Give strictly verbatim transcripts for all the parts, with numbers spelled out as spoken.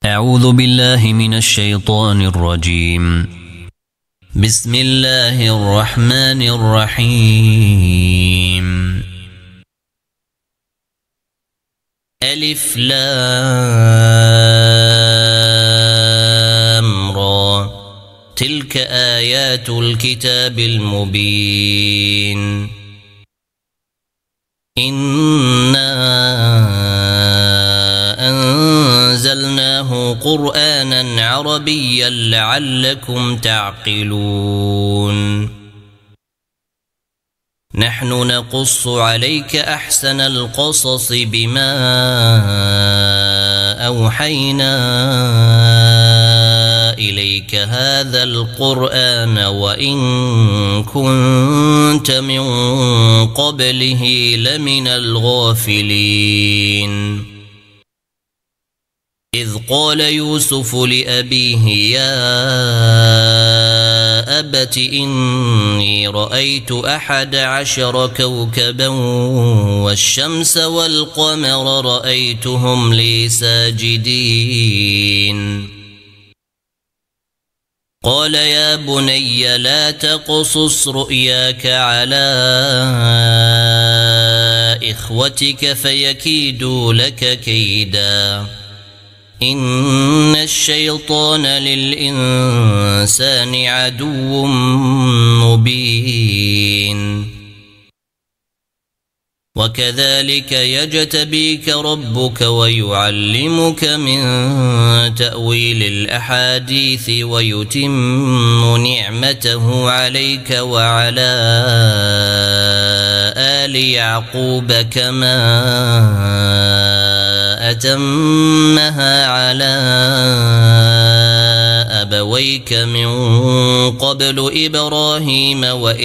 أعوذ بالله من الشيطان الرجيم. بسم الله الرحمن الرحيم. ألف لام را، تلك آيات الكتاب المبين. إنا أنزلناه قرآنا عربيا لعلكم تعقلون. نحن نقص عليك أحسن القصص بما أوحينا إليك هذا القرآن وإن كنت من قبله لمن الغافلين. إذ قال يوسف لأبيه يا أبت إني رأيت أحد عشر كوكبا والشمس والقمر رأيتهم لي ساجدين. قال يا بني لا تقصص رؤياك على إخوتك فيكيدوا لك كيدا، إن الشيطان للإنسان عدو مبين. وكذلك يجتبيك ربك ويعلمك من تأويل الأحاديث ويتم نعمته عليك وعلى آل يعقوب كما أتمها على أبويك من قبل إبراهيم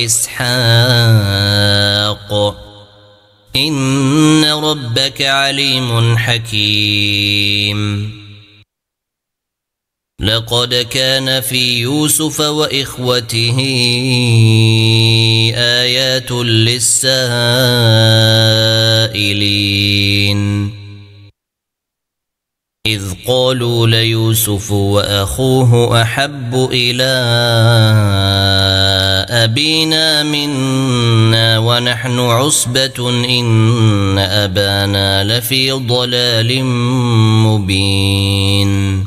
وإسحاق إن ربك عليم حكيم. لقد كان في يوسف وإخوته آيات للسائلين، إذ قالوا ليوسف وأخوه أحب إلى أبينا منا ونحن عصبة إن أبانا لفي ضلال مبين.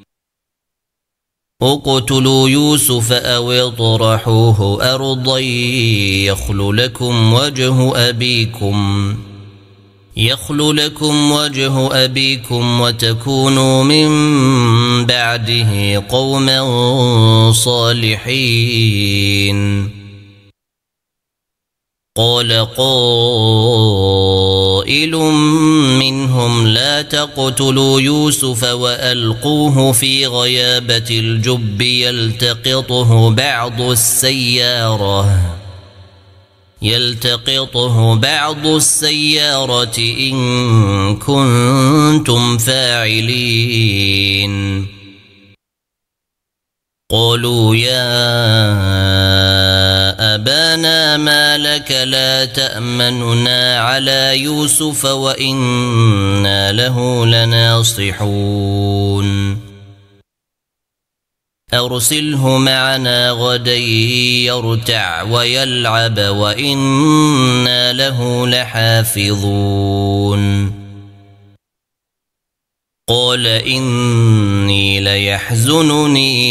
اقتلوا يوسف أو اطرحوه أرضا يخل لكم وجه أبيكم يخل لكم وجه أبيكم وتكونوا من بعده قوما صالحين. قال قائل منهم لا تقتلوا يوسف وألقوه في غيابة الجب يلتقطه بعض السيارة يلتقطه بعض السيارة إن كنتم فاعلين. قالوا يا أبانا ما لك لا تأمننا على يوسف وإنا له لناصحون. أرسله معنا غدا يرتع ويلعب وإنا له لحافظون. قال إني ليحزنني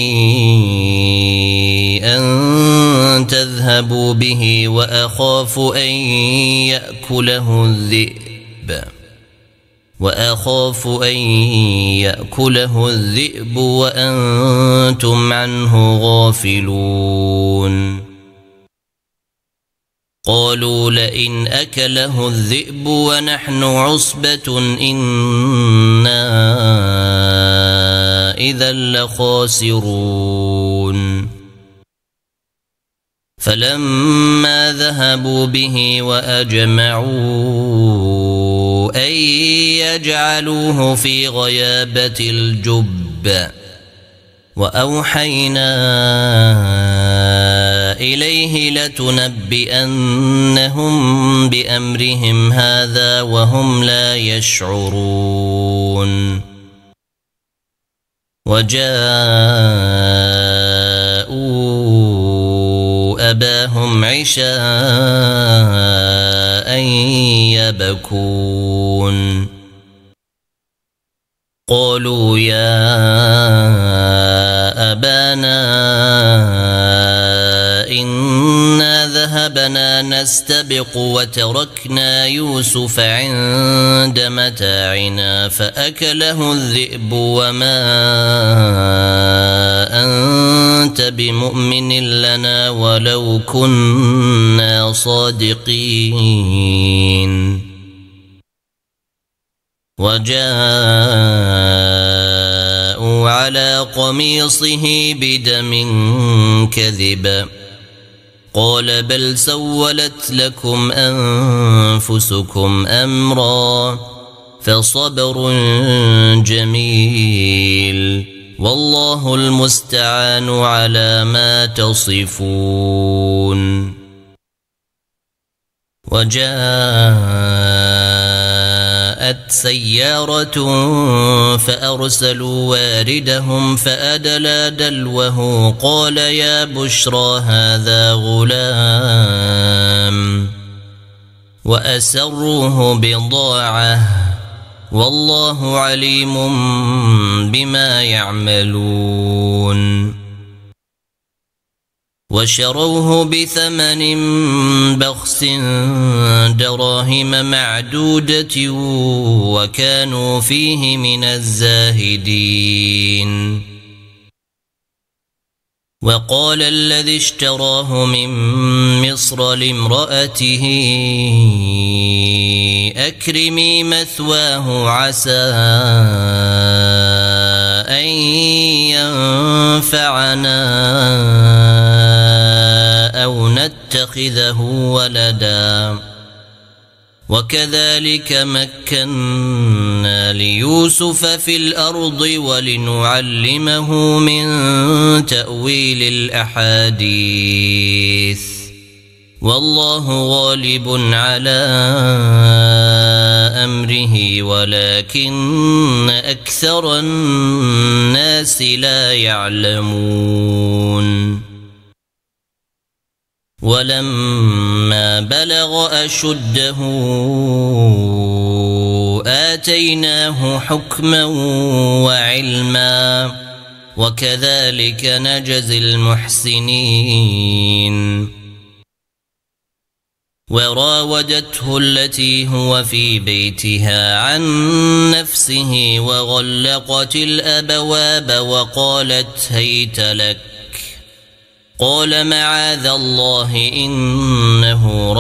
أن تذهبوا به وأخاف أن يأكله الذئب وأخاف أن يأكله الذئب وأنتم عنه غافلون. قالوا لئن أكله الذئب ونحن عصبة إنا إذا لخاسرون. فلما ذهبوا به وأجمعوا أن يجعلوه في غيابة الجب وأوحينا إليه لتنبئنهم بأمرهم هذا وهم لا يشعرون. وجاءوا أباهم عشاء يبكون قالوا يا أبانا إنا ذهبنا نستبق وتركنا يوسف عند متاعنا فأكله الذئب وما أنت بمؤمن لنا ولو كنا صادقين وجاءوا على قميصه بدم كذب قال بل سولت لكم أنفسكم أمرا فصبر جميل والله المستعان على ما تصفون. وجاءت سيارة فأرسلوا واردهم فأدلى دلوه قال يا بشرى هذا غلام وأسروه بضاعة والله عليم بما يعملون وشروه بثمن بخس دراهم معدودة وكانوا فيه من الزاهدين. وقال الذي اشتراه من مصر لامرأته أكرمي مثواه عسى أن ينفعنا أو نتخذه ولدا وكذلك مكنا ليوسف في الأرض ولنعلمه من تأويل الأحاديث والله غالب على أمره ولكن أكثر الناس لا يعلمون. ولما بلغ أشده آتيناه حكما وعلما وكذلك نجزي المحسنين. وراودته التي هو في بيتها عن نفسه وغلقت الأبواب وقالت هيت لك قال معاذ الله إنه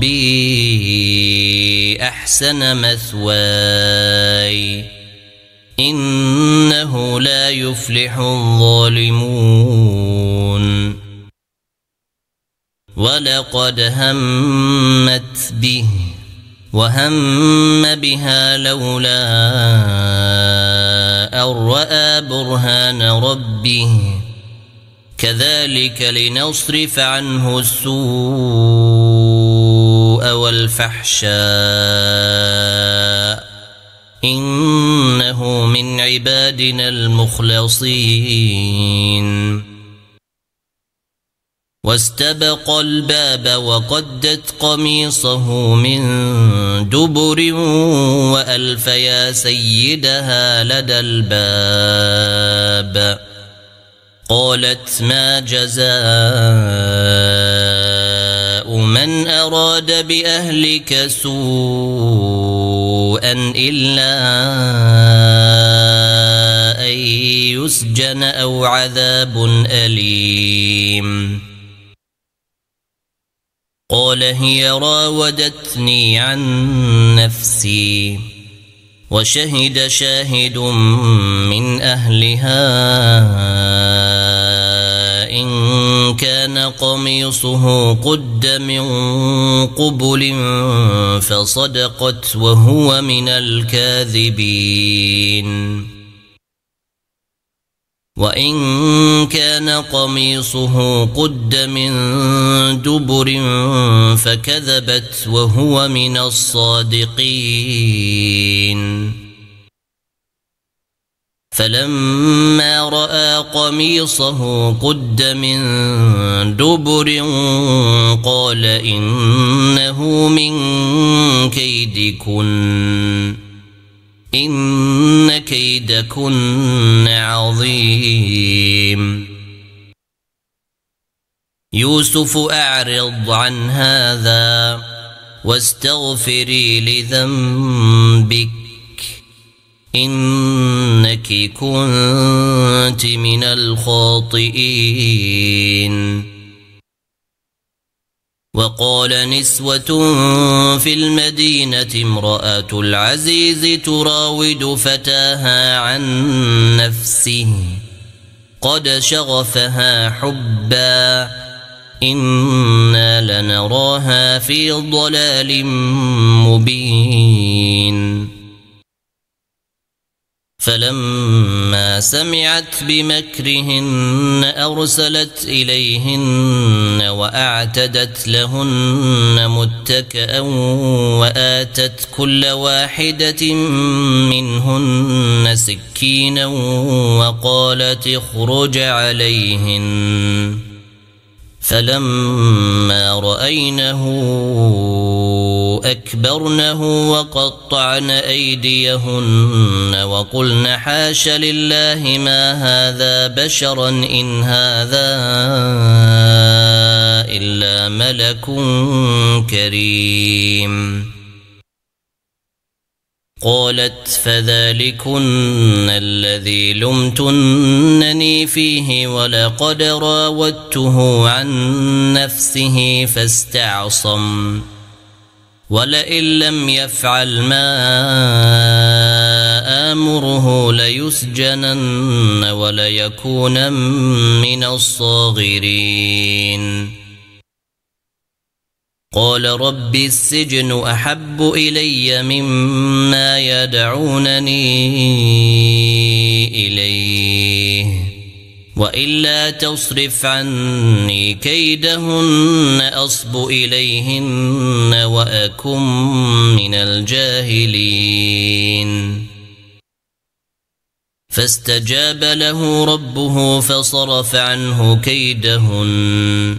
ربي أحسن مثواي إنه لا يفلح الظالمون. ولقد همت به وهم بها لولا أن رأى برهان ربه كذلك لنصرف عنه السوء والفحشاء إنه من عبادنا المخلصين. واستبق الباب وقدت قميصه من دبر وألف يا سيدها لدى الباب قالت ما جزاء من أراد بأهلك سوءا إلا أن يسجن أو عذاب أليم. قال هي راودتني عن نفسي وشهد شاهد من أهلها إن كان قميصه قد من قبل فصدقت وهو من الكاذبين. وإن كان قميصه قد من دبر فكذبت وهو من الصادقين. فلما رأى قميصه قد من دبر قال إنه من كيدكن إن كيدكن عظيم. يوسف أعرض عن هذا واستغفري لذنبك إنك كنت من الخاطئين. وقال نسوة في المدينة امرأة العزيز تراود فتاها عن نفسه قد شغفها حبا إنا لنراها في ضلال مبين. فلما سمعت بمكرهن أرسلت إليهن وأعتدت لهن متكئا وآتت كل واحدة منهن سكينا وقالت اخرج عليهن. فلما رأينه أكبرنه وقطعن أيديهن وقلن حاش لله ما هذا بشرا إن هذا إلا ملك كريم. قالت فذلكن الذي لمتنني فيه ولقد راودته عن نفسه فاستعصم ولئن لم يفعل ما آمره ليسجنن وليكون من الصاغرين. قال رب السجن أحب إلي مما يدعونني إليه وإلا تصرف عني كيدهن أصب إليهن وأكن من الجاهلين. فاستجاب له ربه فصرف عنه كيدهن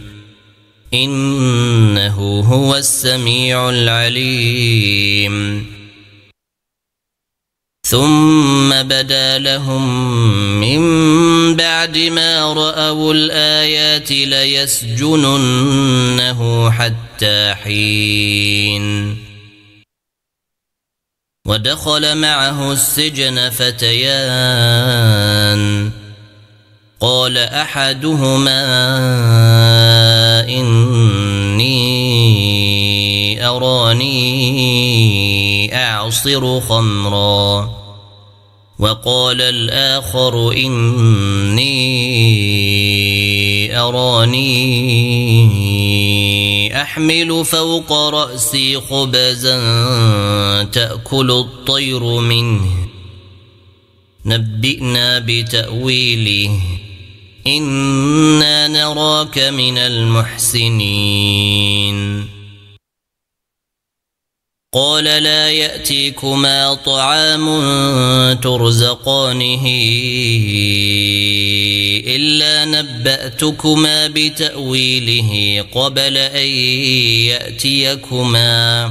إنه هو السميع العليم. ثم بدا لهم من بعد ما رأوا الآيات ليسجننه حتى حين. ودخل معه السجن فتيان قال أحدهما إني أراني أعصر خمرا وقال الآخر إني أراني أحمل فوق رأسي خبزا تأكل الطير منه نبئنا بتأويله إنا نراك من المحسنين. قال لا يأتيكما طعام ترزقانه إلا نبأتكما بتأويله قبل أن يأتيكما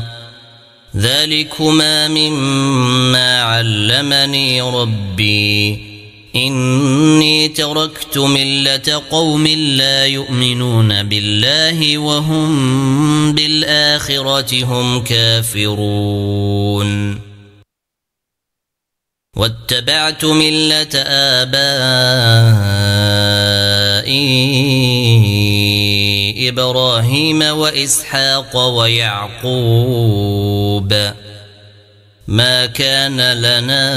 ذلكما مما علمني ربي إني تركت ملة قوم لا يؤمنون بالله وهم بالآخرة هم كافرون واتبعت ملة آبائي إبراهيم وإسحاق ويعقوب ما كان لنا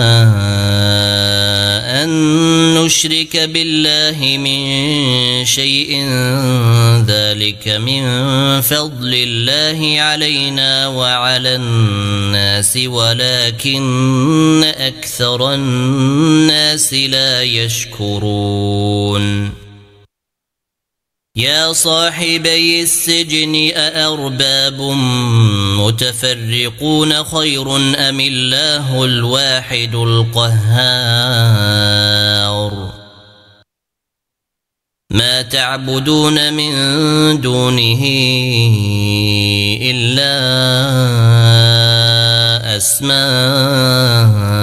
أن نشرك بالله من شيء ذلك من فضل الله علينا وعلى الناس ولكن أكثر الناس لا يشكرون. يا صاحبي السجن أأرباب متفرقون خير أم الله الواحد القهار ما تعبدون من دونه إلا أسماء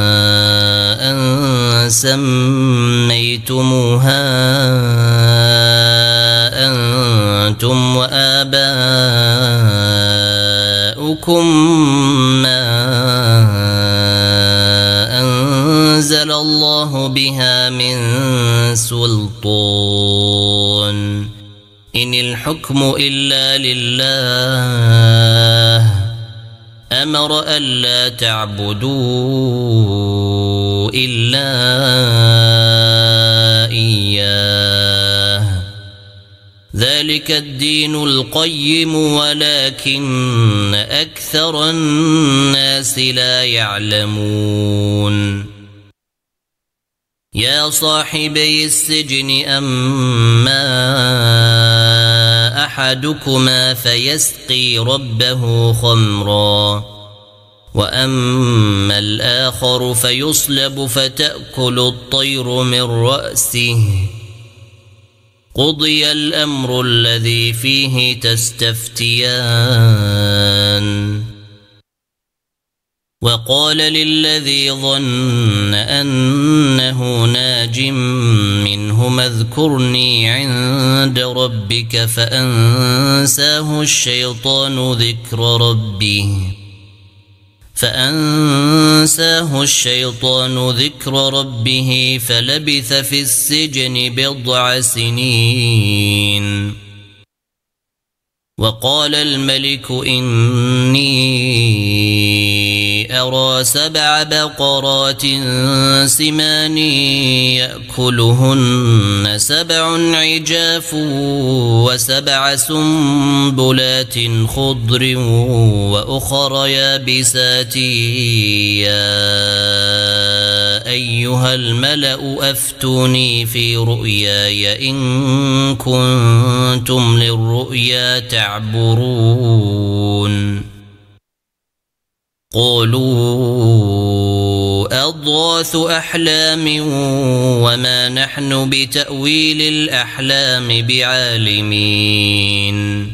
سميتموها أنتم وآباؤكم ما أنزل الله بها من سلطان إن الحكم إلا لله أمر ألا تعبدوا إلا إياه ذلك الدين القيم ولكن أكثر الناس لا يعلمون يا صاحبي السجن أما أحدكما فيسقي ربه خمرا وأما الآخر فيصلب فتأكل الطير من رأسه قضي الأمر الذي فيه تستفتيان وقال للذي ظن أنه ناج منهما اذكرني عند ربك فأنساه الشيطان ذكر ربه فأنساه الشيطان ذكر ربه فلبث في السجن بضع سنين وقال الملك إني أرى سبع بقرات سمان يأكلهن سبع عجاف وسبع سنبلات خضر وأخر يابسات يا أيها الملأ أفتوني في رؤياي إن كنتم للرؤيا تعبرون قالوا أضغاث أحلام وما نحن بتأويل الأحلام بعالمين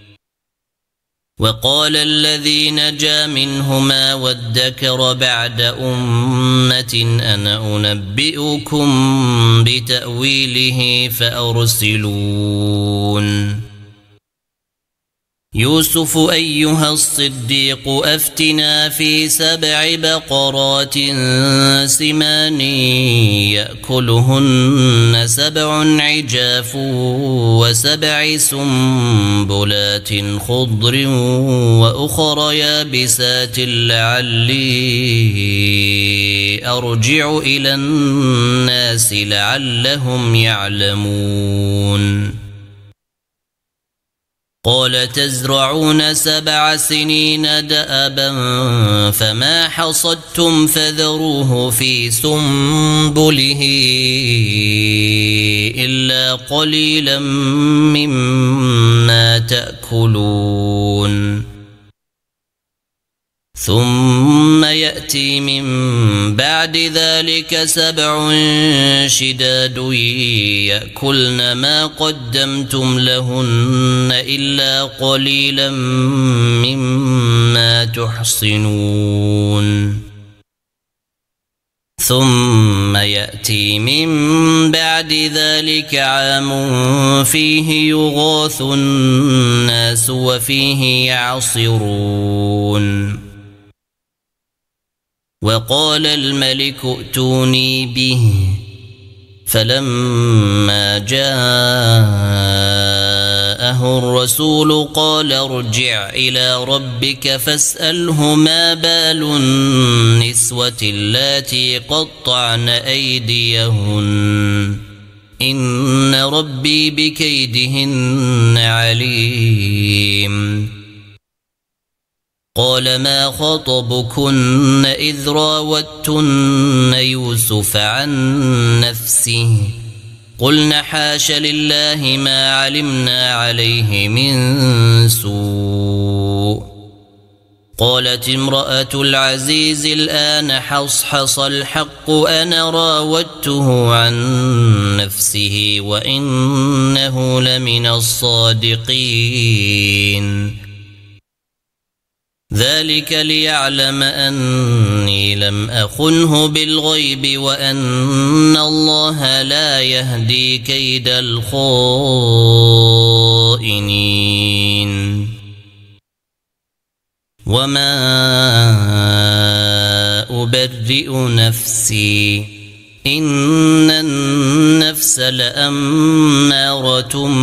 وقال الذي نجا منهما وادكر بعد أمة أنا أنبئكم بتأويله فأرسلون يوسف أيها الصديق أفتنا في سبع بقرات سمان يأكلهن سبع عجاف وسبع سنبلات خضر وأخر يابسات لعلي أرجع إلى الناس لعلهم يعلمون قال تزرعون سبع سنين دأبا فما حصدتم فذروه في سنبله إلا قليلا مما تأكلون ثم يأتي من بعد ذلك سبع شداد يأكلن ما قدمتم لهن إلا قليلا مما تحصنون ثم يأتي من بعد ذلك عام فيه يغاث الناس وفيه يعصرون وقال الملك ائتوني به فلما جاءه الرسول قال ارجع إلى ربك فاسأله ما بال النسوة اللاتي قطعن أيديهن إن ربي بكيدهن عليم قال ما خطبكن إذ راوتن يوسف عن نفسه قلنا حاش لله ما علمنا عليه من سوء. قالت امرأة العزيز الآن حصحص الحق أنا راودته عن نفسه وإنه لمن الصادقين. ذلك ليعلم أني لم أخنه بالغيب وأن الله لا يهدي كيد الخائنين. وما أبرئ نفسي إن النفس لأمارة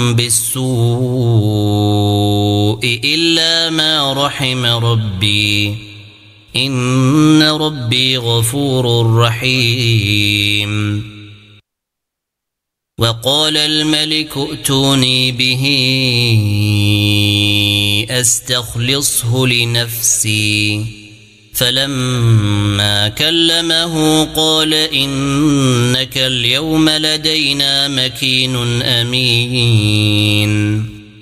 بالسوء إلا ما رحم ربي إن ربي غفور رحيم. وقال الملك ائتوني به أستخلصه لنفسي. فلما كلمه قال إنك اليوم لدينا مكين أمين.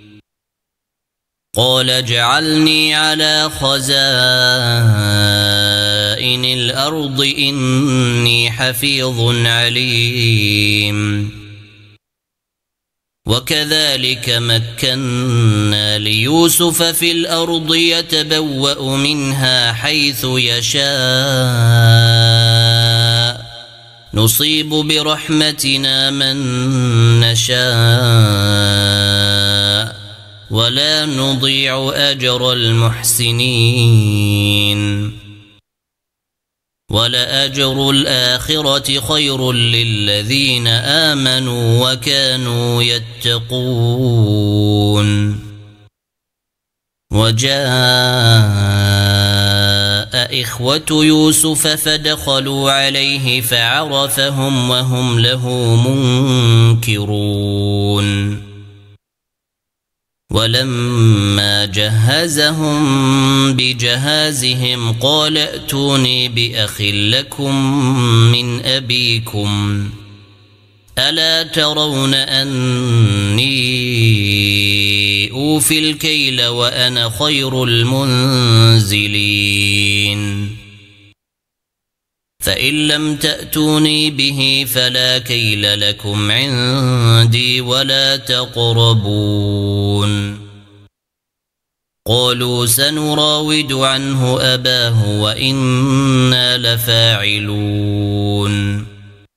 قال اجعلني على خزائن الأرض إني حفيظ عليم. وكذلك مكنا ليوسف في الأرض يتبوأ منها حيث يشاء نصيب برحمتنا من نشاء ولا نضيع أجر المحسنين. ولأجر الآخرة خير للذين آمنوا وكانوا يتقون. وجاء إخوة يوسف فدخلوا عليه فعرفهم وهم له منكرون. ولما جهزهم بجهازهم قال ائتوني بأخ لكم من أبيكم ألا ترون أني أوفي الكيل وأنا خير المنزلين. فإن لم تأتوني به فلا كيل لكم عندي ولا تقربون. قالوا سنراود عنه أباه وإنا لفاعلون.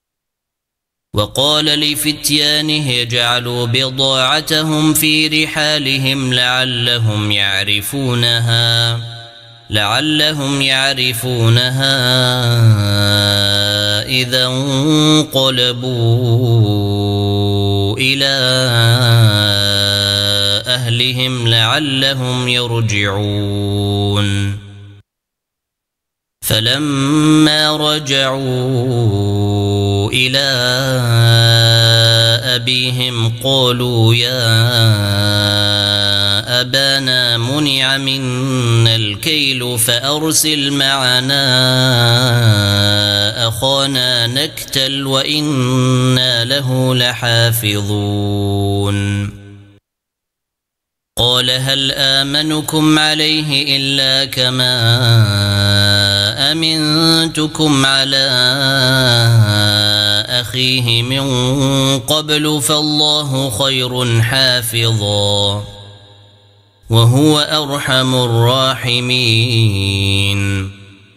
وقال لفتيانه اجعلوا بضاعتهم في رحالهم لعلهم يعرفونها لعلهم يعرفونها إذا انقلبوا إلى أهلهم لعلهم يرجعون. فلما رجعوا إلى أبيهم قالوا يا أبانا منع منا الكيل فأرسل معنا أخانا نكتل وإنا له لحافظون. قال هل آمنكم عليه إلا كما أمنتكم على أخيه من قبل فالله خير حافظا وهو أرحم الراحمين.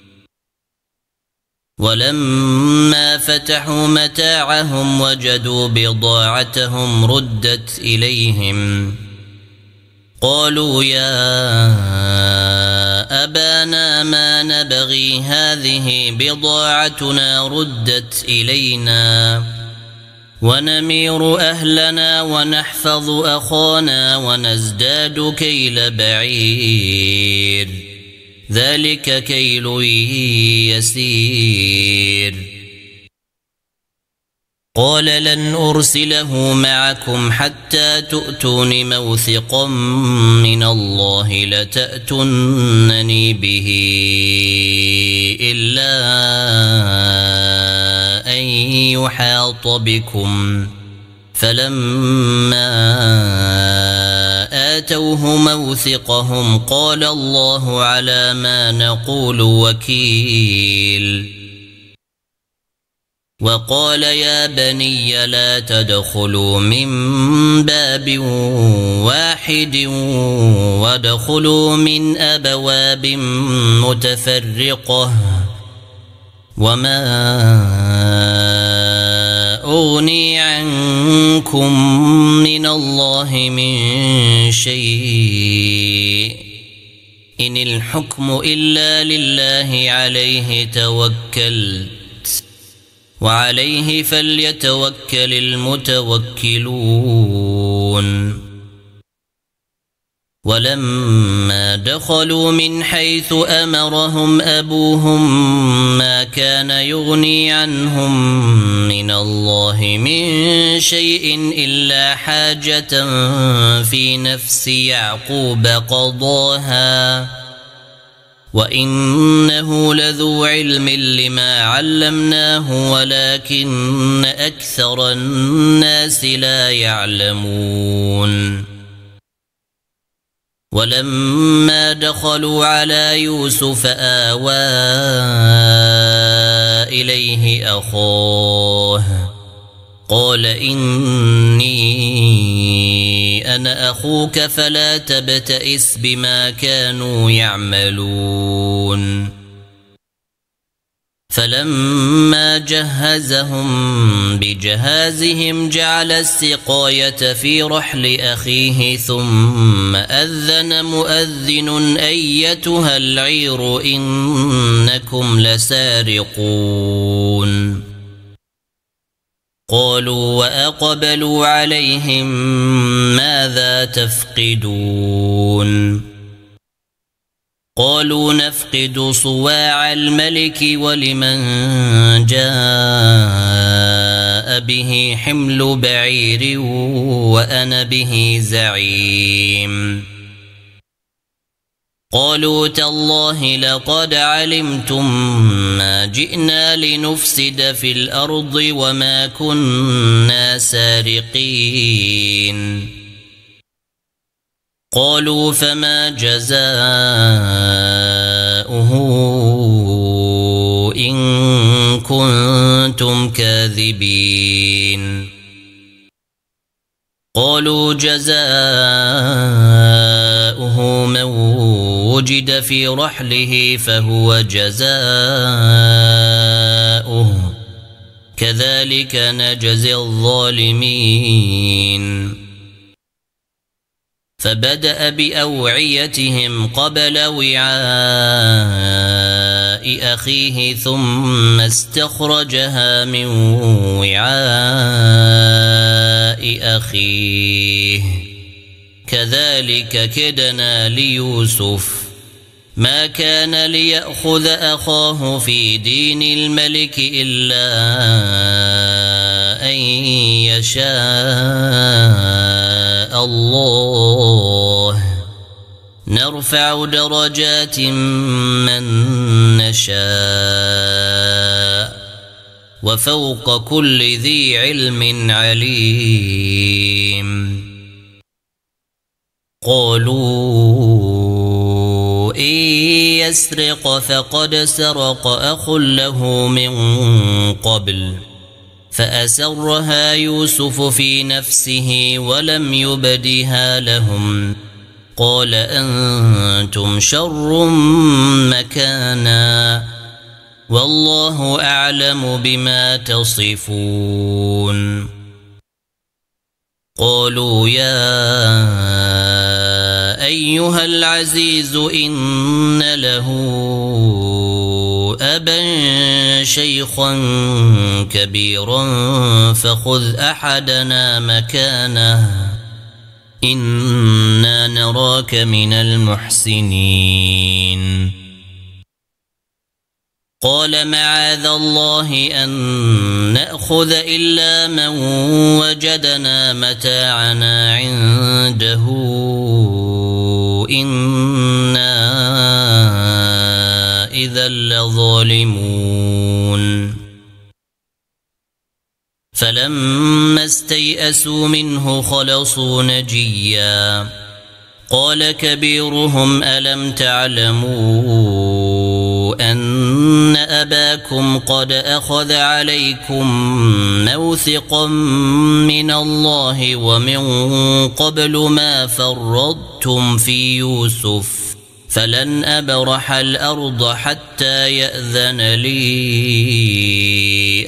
ولما فتحوا متاعهم وجدوا بضاعتهم ردت إليهم قالوا يا أبانا ما نبغي هذه بضاعتنا ردت إلينا ونمير أهلنا ونحفظ أخانا ونزداد كيل بعير ذلك كيل يسير. قال لن أرسله معكم حتى تؤتون موثقا من الله لتأتونني به إلا أن يحاط بكم فلما آتوه موثقهم قال الله على ما نقول وكيل وقال يا بني لا تدخلوا من باب واحد وادخلوا من أبواب متفرقة وما أغني عنكم من الله من شيء إن الحكم إلا لله عليه توكلت وعليه فليتوكل المتوكلون ولما دخلوا من حيث أمرهم أبوهم ما كان يغني عنهم من الله من شيء إلا حاجة في نفس يعقوب قضاها وإنه لذو علم لما علمناه ولكن أكثر الناس لا يعلمون ولما دخلوا على يوسف آوى إليه أخاه قال إني أنا أخوك فلا تبتئس بما كانوا يعملون فلما جهزهم بجهازهم جعل السقاية في رحل أخيه ثم أذن مؤذن أيتها العير إنكم لسارقون قالوا وأقبلوا عليهم ماذا تفقدون قالوا نفقد صواع الملك ولمن جاء به حمل بعير وأنا به زعيم قالوا تالله لقد علمتم ما جئنا لنفسد في الأرض وما كنا سارقين قالوا فما جزاؤه إن كنتم كاذبين قالوا جزاؤه من وجد في رحله فهو جزاؤه كذلك نجزي الظالمين فبدأ بأوعيتهم قبل وعاء أخيه ثم استخرجها من وعاء أخيه كذلك كدنا ليوسف ما كان ليأخذ أخاه في دين الملك إلا أن يشاء الله نرفع درجات من نشاء وفوق كل ذي علم عليم قالوا إن يسرق فقد سرق أخ له من قبل فأسرها يوسف في نفسه ولم يبدها لهم قال أنتم شر مكانا والله أعلم بما تصفون قالوا يا أيها العزيز إن له أبا شيخا كبيرا فخذ أحدنا مكانه إنا نراك من المحسنين قال معاذ الله أن نأخذ إلا من وجدنا متاعنا عنده إنا إذا لظالمون فلما استيئسوا منه خلصوا نجيا قال كبيرهم ألم تعلموا أن أباكم قد أخذ عليكم موثقا من الله ومن قبل ما فرطتم في يوسف فلن أبرح الأرض حتى يأذن لي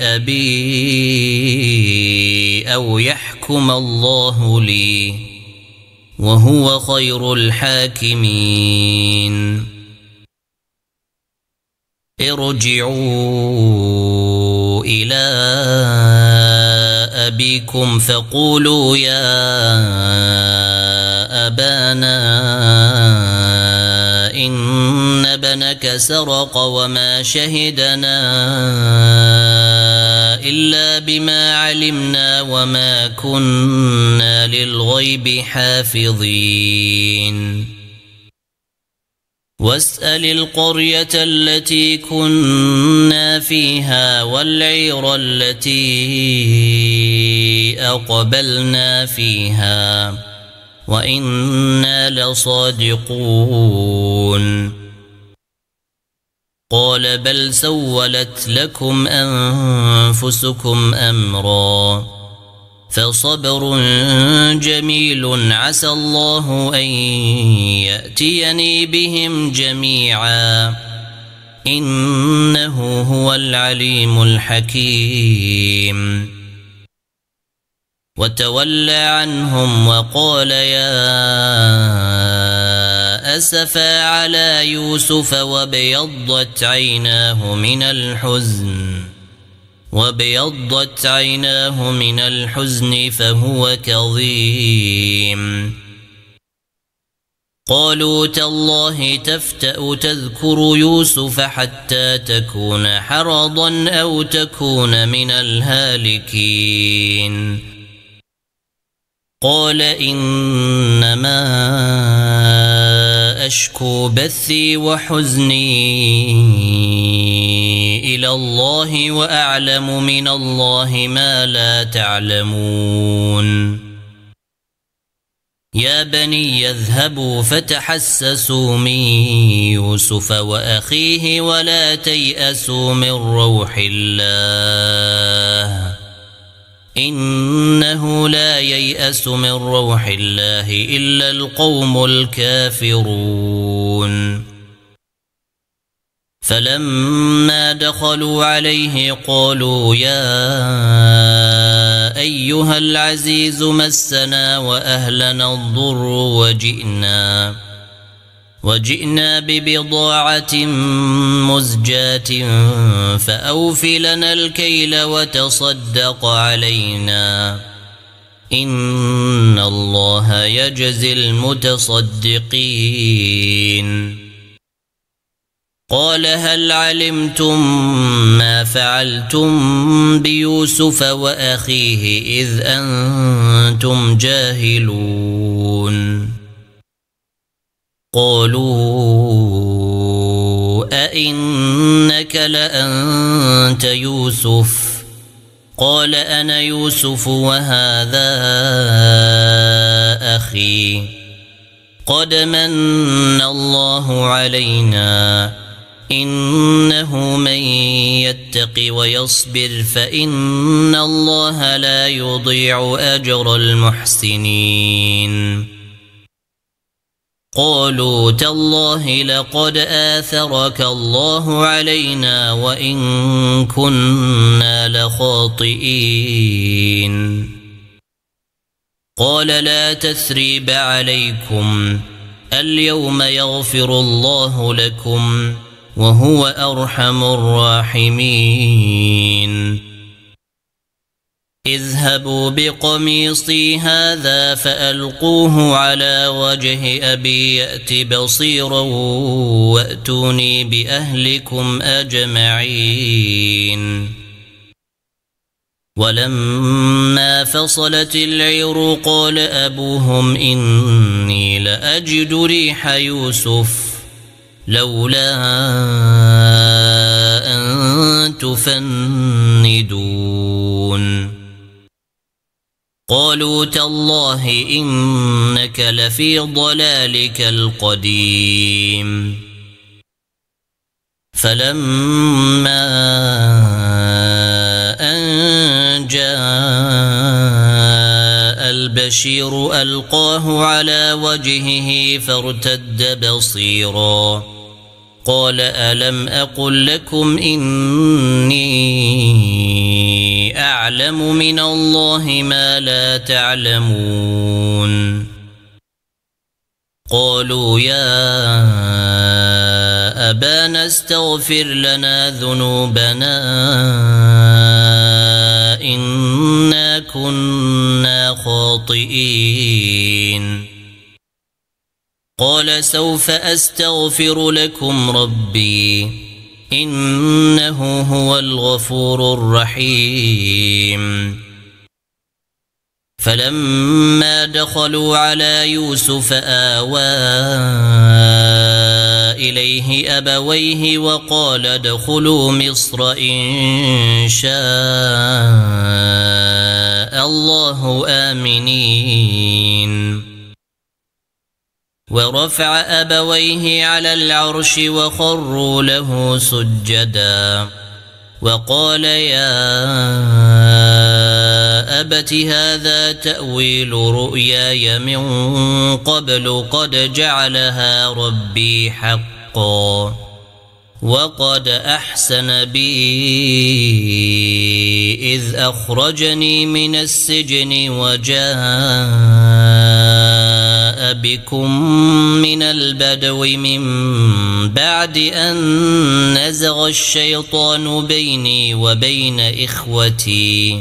أبي أو يحكم الله لي وهو خير الحاكمين ارجعوا إلى أبيكم فقولوا يا أبانا إن ابنك سرق وما شهدنا إلا بما علمنا وما كنا للغيب حافظين واسأل القرية التي كنا فيها والعير التي أقبلنا فيها وإنا لصادقون قال بل سولت لكم أنفسكم أمرا فصبر جميل عسى الله أن يأتيني بهم جميعا إنه هو العليم الحكيم وتولى عنهم وقال يا أسفا على يوسف وابيضت عيناه من الحزن وابيضت عيناه من الحزن فهو كظيم قالوا تالله تفتأ تذكر يوسف حتى تكون حرضا أو تكون من الهالكين قال إنما أشكو بثي وحزني إلى الله وأعلم من الله ما لا تعلمون يا بني اذهبوا فتحسسوا من يوسف وأخيه ولا تيأسوا من روح الله إنه لا ييأس من روح الله إلا القوم الكافرون فلما دخلوا عليه قالوا يا أيها العزيز مسنا وأهلنا الضر وجئنا وجئنا ببضاعة مزجاة فأوف لنا الكيل وتصدق علينا إن الله يجزي المتصدقين قال هل علمتم ما فعلتم بيوسف وأخيه إذ أنتم جاهلون قالوا أئنك لأنت يوسف قال أنا يوسف وهذا أخي قد من الله علينا إنه من يتق ويصبر فإن الله لا يضيع أجر المحسنين قالوا تالله لقد آثرك الله علينا وإن كنا لخاطئين قال لا تثريب عليكم اليوم يغفر الله لكم وهو أرحم الراحمين اذهبوا بقميصي هذا فألقوه على وجه أبي يأت بصيرا وأتوني بأهلكم أجمعين ولما فصلت العير قال أبوهم إني لأجد ريح يوسف لولا أن تفندون قالوا تالله إنك لفي ضلالك القديم فلما أن جاء البشير ألقاه على وجهه فارتد بصيرا قال ألم أقل لكم إني أعلم من الله ما لا تعلمون قالوا يا أبانا استغفر لنا ذنوبنا إنا كنا خاطئين قال سوف أستغفر لكم ربي إنه هو الغفور الرحيم فلما دخلوا على يوسف آوى إليه أبويه وقال ادخلوا مصر إن شاء الله آمنين ورفع أبويه على العرش وخروا له سجدا وقال يا أبت هذا تأويل رؤياي من قبل قد جعلها ربي حقا وقد أحسن بي إذ أخرجني من السجن وجاء بكم من البدو من بعد أن نزغ الشيطان بيني وبين إخوتي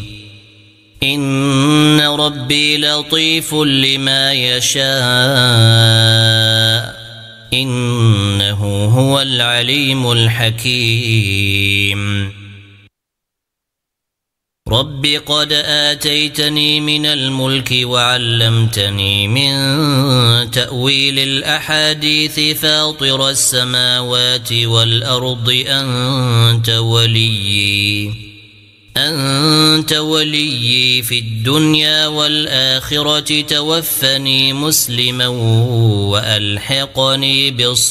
إن ربي لطيف لما يشاء إنه هو العليم الحكيم رب قد آتيتني من الملك وعلمتني من تأويل الأحاديث فاطر السماوات والأرض أنت وليي أنت وليي في الدنيا والآخرة توفني مسلما وألحقني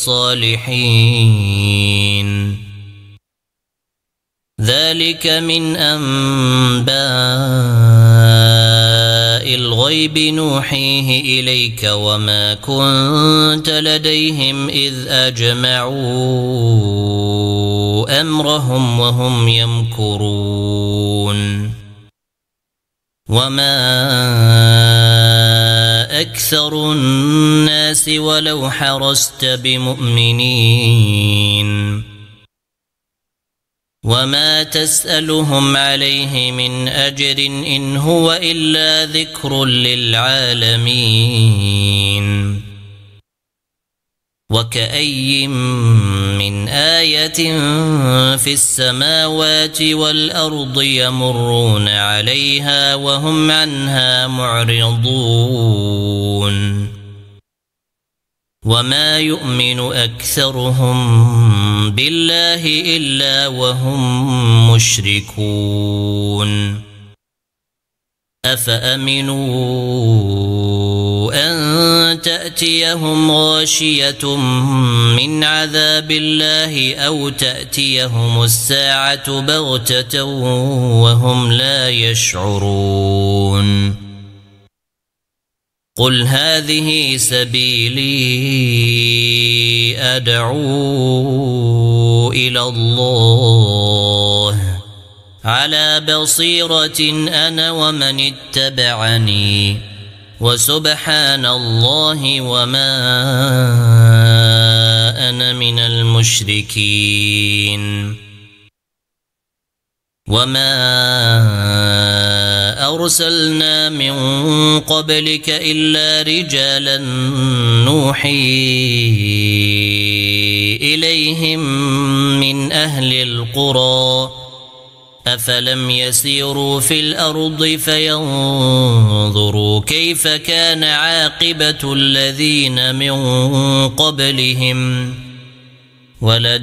بالصالحين ذلك من أنباء الغيب نوحيه إليك وما كنت لديهم إذ أجمعوا أمرهم وهم يمكرون وما أكثر الناس ولو حرصت بمؤمنين وما تسألهم عليه من أجر إن هو إلا ذكر للعالمين وكأي من آية في السماوات والأرض يمرون عليها وهم عنها معرضون وما يؤمن أكثرهم بالله إلا وهم مشركون أفأمنوا أن تأتيهم غاشية من عذاب الله أو تأتيهم الساعة بغتة وهم لا يشعرون قل هذه سبيلي أدعو إلى الله على بصيرة أنا ومن اتبعني وسبحان الله وما أنا من المشركين وما أرسلنا من قبلك إلا رجالا نوحي إليهم من أهل القرى أفلم يسيروا في الأرض فينظروا كيف كان عاقبة الذين من قبلهم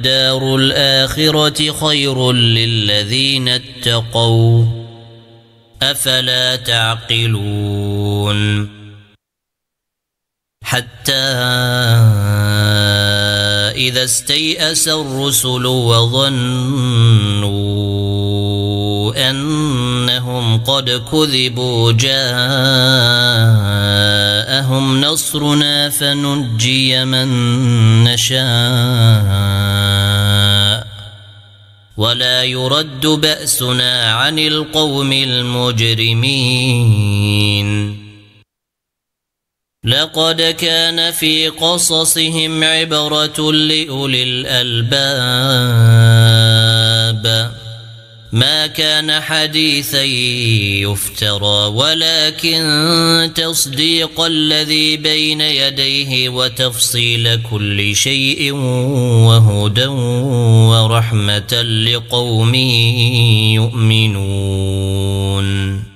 ولدار الآخرة خير للذين اتقوا أفلا تعقلون حتى إذا استيأس الرسل وظنوا أنهم قد كذبوا جاءهم نصرنا فنجي من نشاء ولا يرد بأسنا عن القوم المجرمين لقد كان في قصصهم عبرة لأولي الألباب ما كان حديثا يفترى ولكن تصديق الذي بين يديه وتفصيل كل شيء وهدى ورحمة لقوم يؤمنون.